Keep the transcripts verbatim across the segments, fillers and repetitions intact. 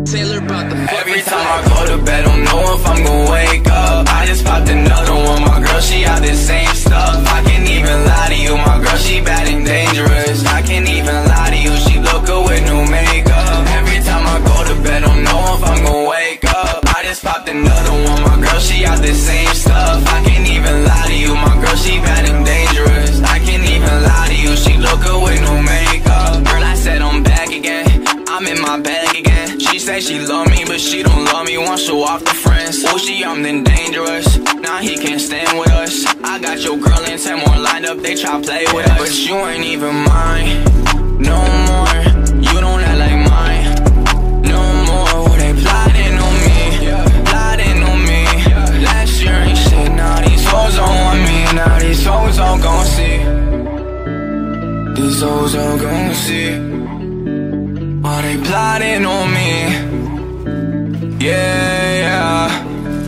Taylor about the Every time I go to bed, don't know if I'm gonna wake up. I just popped another one, my girl, she out this same stuff. I can't even lie to you, my girl, she bad and dangerous. I can't even lie to you, she look good with no makeup. Every time I go to bed, don't know if I'm gonna wake up. I just popped another one, my girl, she out this same stuff. I can't even lie to you, my girl, she bad and dangerous. I can't even lie to you, she look good with no makeup. Girl, I said I'm back again, I'm in my bag again. She say she love me, but she don't love me, want to show off the friends. Oh, she young then dangerous, now he can't stand with us. I got your girl and ten more lined up, they try play with us. But you ain't even mine, no more. You don't act like mine, no more. They plotting on me, plotting on me. Last year ain't shit, now these hoes don't want me. Now these hoes all gon' see, these hoes all gon' see. Are they plotting on me? Yeah, yeah.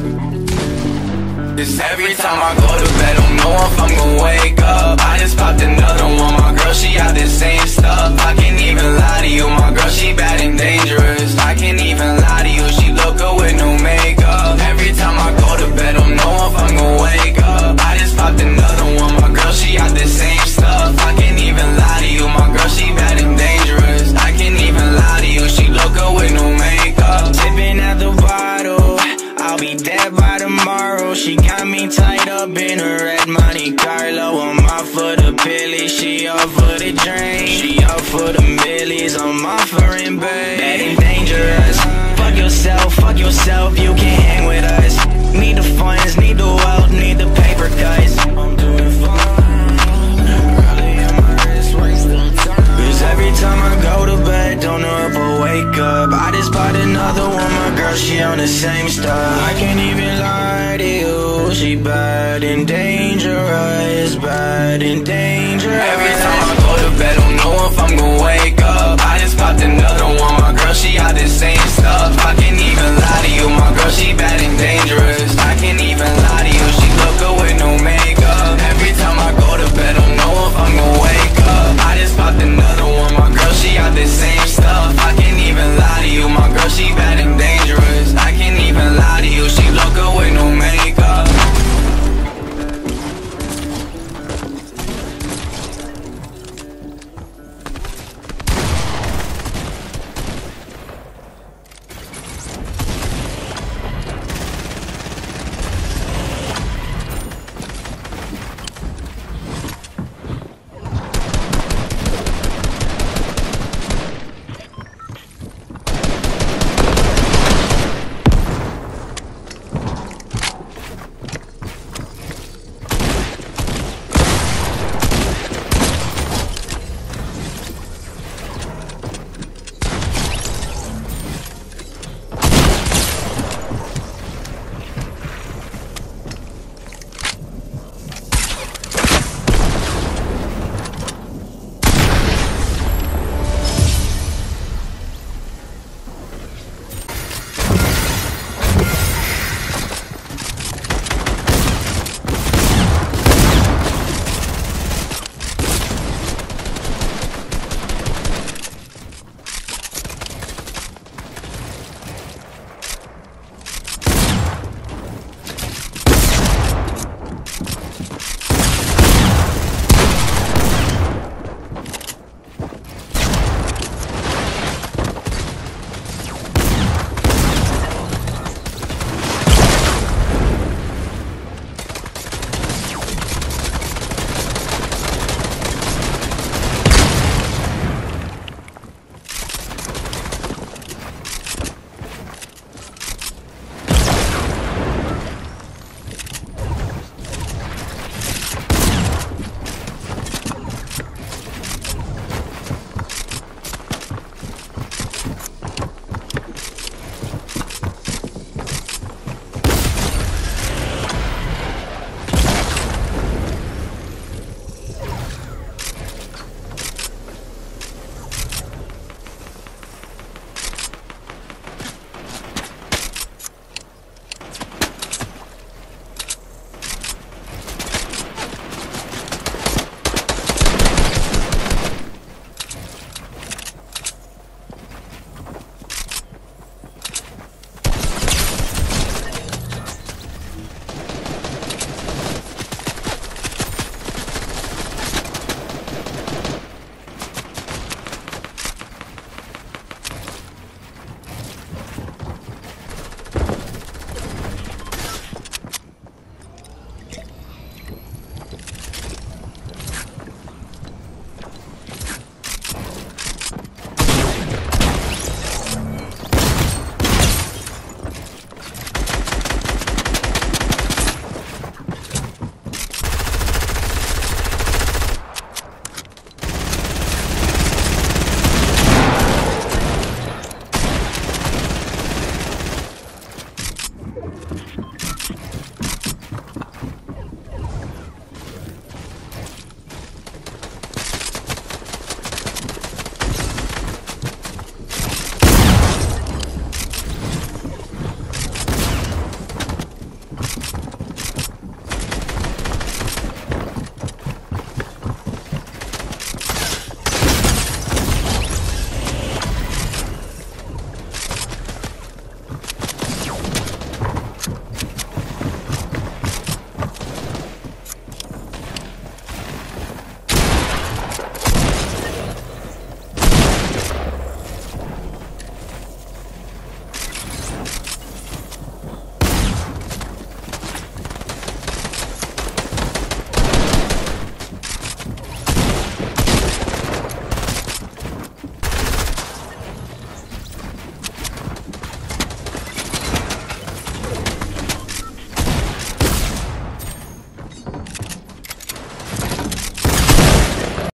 Cause every time I go to bed, don't know if I'm gonna wake up. I just popped another one, my girl, she out this same stuff. I can't even lie to you, my girl, she bad and dangerous. I can't even lie to you, she look good with no makeup. Every time I go to bed, don't know if I'm gonna wake up. I just popped another one, my girl, she out this same stuff. I can't even lie to you, my girl, she bad and dangerous. I can't even lie to you, she look good with no makeup. Tipping at the bottle, I'll be dead by tomorrow. She got me tied up in her red Monte Carlo. I'm off for the pilly, she off for the drink. She off for the millies, I'm offering babe. Bad and dangerous, fuck yourself, fuck yourself, you can't hang with us. Need the funds, need the wealth, need the paper cuts. I'm doing fine, rally on my wrist, wasting time. Cause every time I go to bed, don't know if I'll wake up. I just bought another one, my girl, she on the same stuff. I can't even lie to you, she bad and dangerous, bad and dangerous. Every time I go to bed, don't know if I'm gonna wake up. I just popped another one, my girl, she out this same